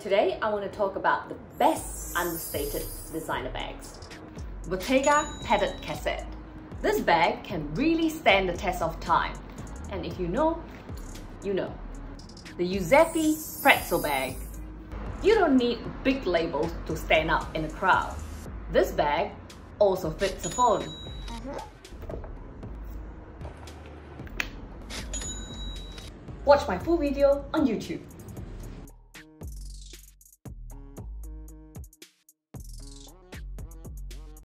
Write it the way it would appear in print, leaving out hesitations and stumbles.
Today I want to talk about the best understated designer bags. Bottega Padded Cassette. This bag can really stand the test of time. And if you know, you know. The Giuseppe Pretzel bag. You don't need big labels to stand out in a crowd. This bag also fits a phone. Watch my full video on YouTube.